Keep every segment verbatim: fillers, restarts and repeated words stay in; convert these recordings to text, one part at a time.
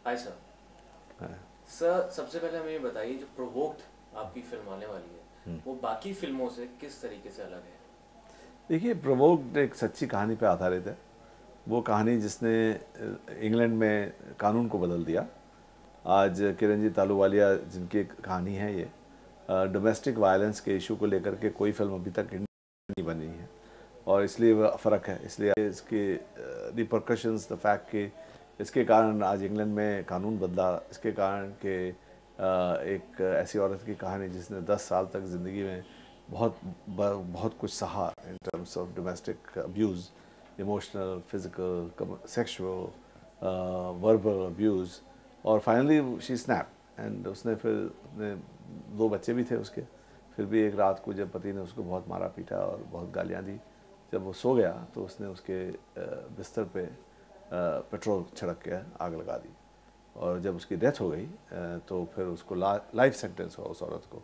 Hi sir. हाँ। Sir सबसे पहले हमें ये बताइए, जो प्रोवोक्ड आपकी फिल्म आने वाली है हम्म। वो बाकी फिल्मों से किस तरीके से अलग है? देखिए, प्रोवोक्ड एक सच्ची कहानी पे आधारित है। वो कहानी जिसने इंग्लैंड में कानून को बदल दिया। आज किरणजीत आलूवालिया जिनकी एक कहानी है ये, डोमेस्टिक वायलेंस के इशू को लेकर के कोई फिल्म अभी तक नहीं बनी है, और इसलिए वह फ़र्क है। इसलिए इसके रिपरकशंस, द फैक्ट कि इसके कारण आज इंग्लैंड में कानून बदला, इसके कारण कि एक ऐसी औरत की कहानी जिसने दस साल तक ज़िंदगी में बहुत बहुत कुछ सहा in terms of domestic abuse, emotional, physical, sexual, verbal abuse, और फाइनली शी स्नैप एंड उसने फिर अपने दो बच्चे भी थे उसके। फिर भी एक रात को जब पति ने उसको बहुत मारा पीटा और बहुत गालियाँ दी, जब वो सो गया तो उसने उसके बिस्तर पे पेट्रोल छिड़क के आग लगा दी, और जब उसकी डेथ हो गई तो फिर उसको लाइफ सेंटेंस हुआ उस औरत को।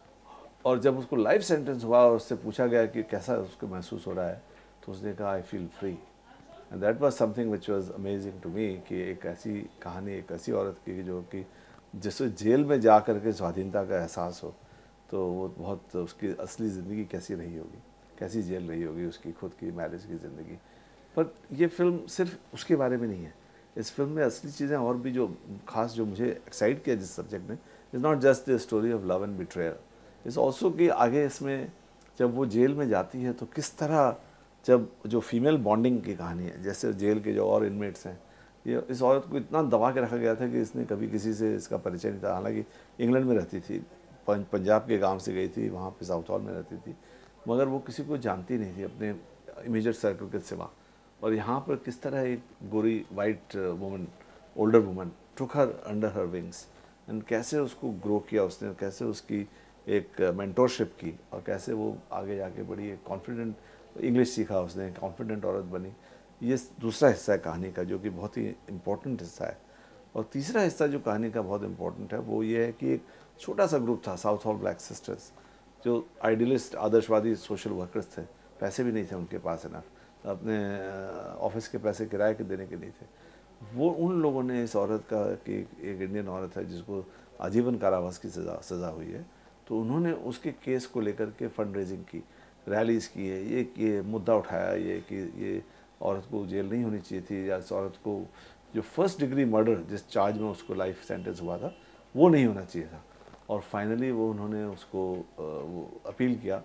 और जब उसको लाइफ सेंटेंस हुआ और उससे पूछा गया कि कैसा उसको महसूस हो रहा है, तो उसने कहा I feel free. And that was something which was amazing to me कि एक ऐसी कहानी, एक ऐसी औरत की जो कि जिसे जेल में जा कर के स्वाधीनता का एहसास हो, तो वो बहुत उसकी असली ज़िंदगी कैसी रही होगी, कैसी जेल रही होगी उसकी खुद की मैरिज की ज़िंदगी। पर ये फिल्म सिर्फ उसके बारे में नहीं है। इस फिल्म में असली चीज़ें और भी जो खास जो मुझे एक्साइट किया जिस सब्जेक्ट ने, is not just the story of love and betrayal, is also कि आगे इसमें जब वो जेल में जाती है तो किस तरह, जब जो फीमेल बॉन्डिंग की कहानी है, जैसे जेल के जो और इनमेट्स हैं, ये इस औरत को इतना दबा के रखा गया था कि इसने कभी किसी से इसका परिचय नहीं था। हालांकि इंग्लैंड में रहती थी, पंजाब के गांव से गई थी, वहाँ पे साउथ हॉल में रहती थी, मगर वो किसी को जानती नहीं थी अपने इमीडिएट सर्कल के सिवा। और यहाँ पर किस तरह एक गोरी white woman, older woman, took her under her wings, and कैसे उसको ग्रो किया उसने, कैसे उसकी एक मेंटोरशिप की, और कैसे वो आगे जाके बड़ी एक कॉन्फिडेंट, इंग्लिश सीखा उसने, कॉन्फिडेंट औरत बनी। ये दूसरा हिस्सा है कहानी का जो कि बहुत ही इम्पोर्टेंट हिस्सा है। और तीसरा हिस्सा जो कहानी का बहुत इम्पोर्टेंट है वो ये है कि एक छोटा सा ग्रुप था, साउथ हॉल ब्लैक सिस्टर्स, जो आइडियलिस्ट, आदर्शवादी सोशल वर्कर्स थे। पैसे भी नहीं थे उनके पास इनफ, अपने ऑफिस के पैसे किराए के देने के नहीं थे। वो उन लोगों ने इस औरत का, कि एक इंडियन औरत है जिसको आजीवन कारावास की सज़ा सज़ा हुई है, तो उन्होंने उसके केस को लेकर के फंड रेजिंग की, रैलीज़ की है, ये ये मुद्दा उठाया ये कि ये औरत को जेल नहीं होनी चाहिए थी, या इस औरत को जो फर्स्ट डिग्री मर्डर जिस चार्ज में उसको लाइफ सेंटेंस हुआ था वो नहीं होना चाहिए था। और फाइनली वो उन्होंने उसको वो अपील किया,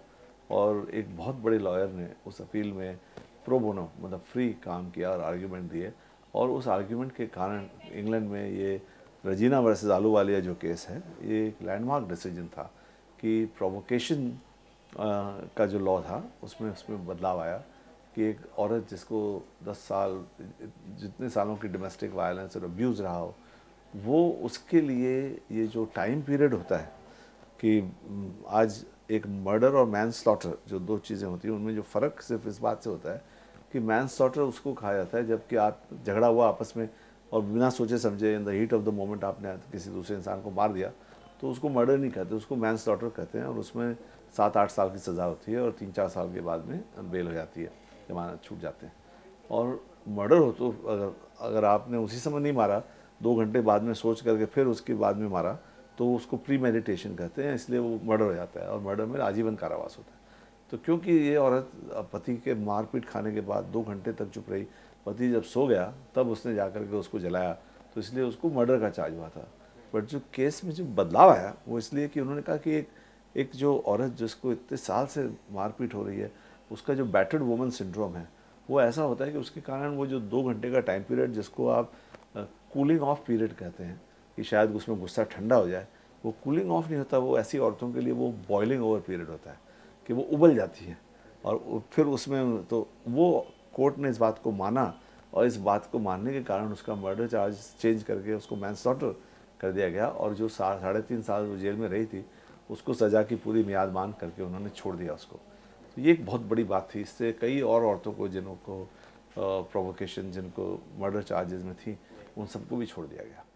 और एक बहुत बड़े लॉयर ने उस अपील में प्रो बोनो, मतलब फ्री काम किया और आर्ग्यूमेंट दिए। और उस आर्ग्यूमेंट के कारण इंग्लैंड में ये रजीना वर्सेस आलूवालिया जो केस है, ये एक लैंडमार्क डिसीजन था कि प्रोवोकेशन का जो लॉ था उसमें उसमें बदलाव आया कि एक औरत जिसको दस साल, जितने सालों की डोमेस्टिक वायलेंस और अब्यूज़ रहा हो, वो उसके लिए ये जो टाइम पीरियड होता है कि आज एक मर्डर और मैन स्लॉटर जो दो चीज़ें होती हैं, उनमें जो फ़र्क सिर्फ इस बात से होता है कि मैन स्लॉटर उसको कहा जाता है जबकि आप झगड़ा हुआ आपस में और बिना सोचे समझे in the heat of the moment आपने किसी दूसरे इंसान को मार दिया, तो उसको मर्डर नहीं कहते, उसको मैन स्लॉटर कहते हैं। और उसमें सात आठ साल की सज़ा होती है और तीन चार साल के बाद में बेल हो जाती है, जमानत छूट जाते हैं। और मर्डर हो तो अगर अगर आपने उसी समय नहीं मारा, दो घंटे बाद में सोच करके फिर उसके बाद में मारा, तो उसको प्री मेडिटेशन कहते हैं, इसलिए वो मर्डर हो जाता है, और मर्डर में आजीवन कारावास होता है। तो क्योंकि ये औरत पति के मारपीट खाने के बाद दो घंटे तक चुप रही, पति जब सो गया तब उसने जाकर के उसको जलाया, तो इसलिए उसको मर्डर का चार्ज हुआ था। बट जो केस में जो बदलाव आया वो इसलिए कि उन्होंने कहा कि एक एक जो औरत जिसको इतने साल से मारपीट हो रही है, उसका जो बैटर्ड वुमन सिंड्रोम है वो ऐसा होता है कि उसके कारण वो जो दो घंटे का टाइम पीरियड जिसको आप कूलिंग ऑफ पीरियड कहते हैं कि शायद उसमें गुस्सा ठंडा हो जाए, वो कूलिंग ऑफ नहीं होता, वो ऐसी औरतों के लिए वो बॉइलिंग ओवर पीरियड होता है कि वो उबल जाती है। और फिर उसमें तो वो कोर्ट ने इस बात को माना, और इस बात को मानने के कारण उसका मर्डर चार्ज चेंज करके उसको मैनस्लॉटर कर दिया गया, और जो साढ़े तीन साल वो जेल में रही थी उसको सज़ा की पूरी मियाद मान करके उन्होंने छोड़ दिया उसको। तो ये एक बहुत बड़ी बात थी। इससे कई और औरतों को जिनको प्रोवोकेशन, जिनको मर्डर चार्जेस में थी, उन सबको भी छोड़ दिया गया।